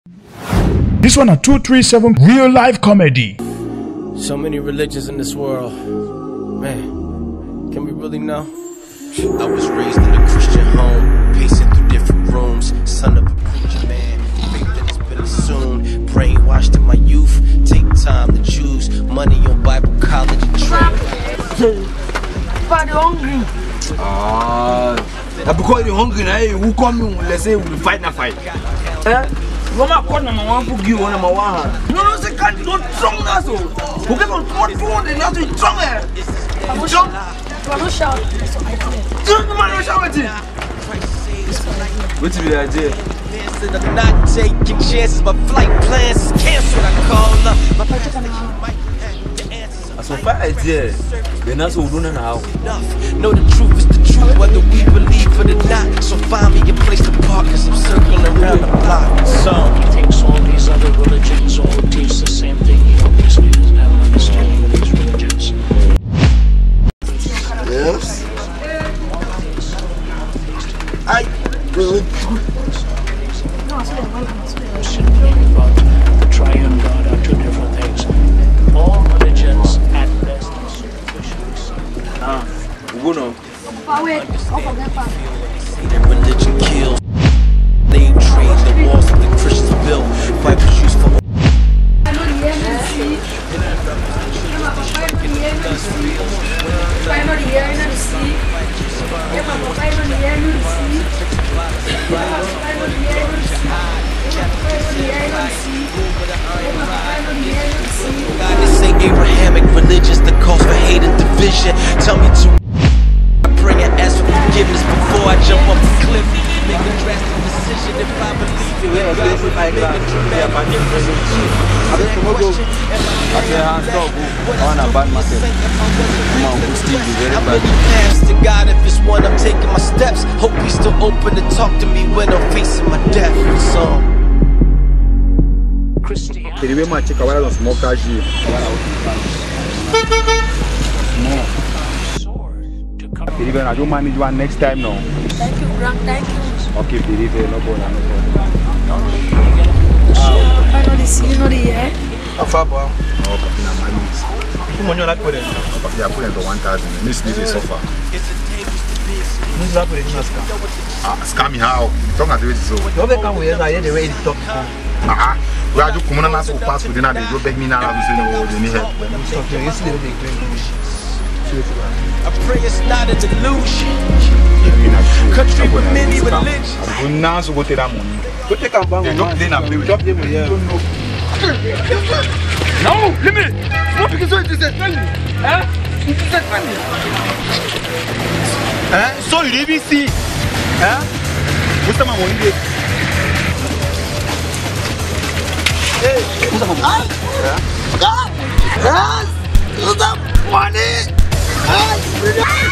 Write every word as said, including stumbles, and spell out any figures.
This one a two three seven real life comedy. So many religions in this world. Man, can we really know? I was raised in a Christian home, pacing through different rooms. Son of a preacher man, faith that has been assumed. Brainwashed in my youth, take time to choose. Money on Bible college and trade. But hungry. Ah, because you're hungry now, you come in, let's say we'll fight na fight. Eh? Mama corner my one for you on my one. No, no, they can't don't strong now so. Who get on what you want and not to strong eh? Jump. I'm not shout. Jump, man, no shout it. What's the idea? I'm not taking chances, my flight plans is canceled. I call up. That's my idea. They're not so doing now. No, the truth is the truth, whether we believe it or not. So find me a place to park, cause I'm circling around the block. So he thinks all these other religions all teach the same thing. He obviously doesn't have an understanding of these religions. Yes. I good. The triune God are two different things. All religions at best are superficial. Ah, we're gonna. religion kills. They trade the walls that the Christians built. Bibles used for they say Abrahamic religions, the cause for hate and division. Tell me to pray and ask for forgiveness before I jump off the cliff. Make a drastic decision if I believe it. Make a dramatic decision. On a bad market. Come on, who's Steve? Very I'm bad. really past to God if it's one I'm taking my steps. Hope he's still open to talk to me when I'm facing my death. So Christianity. The way my chick away on smoke as you. Even I don't manage one next time now. Thank you, Grant. Thank you. Okay, believe it, no problem, no problem. Finally, see you know the year. How far, boy? No, but na my needs. How much you like put it? Okay, I put it to one thousand. Miss need is so far. Who's that with the scam? Ah, scam me how? Don't have to do it so. You have come with I the way it talk. Ah, we are just coming on us to pass with dinner. They go beg me now. We say no, they need help. Stop here. Yesterday they claim. I pray it's not a delusion. Country with many religions. I'm going now to go take that money. Go take a bang. Don't play now. Drop them here. No, leave me. What because it is friendly? Huh? It is friendly. Huh? So you didn't see? Huh? What's the money? Hey, what's the money? Yeah. God, yes, what's the money? Ah!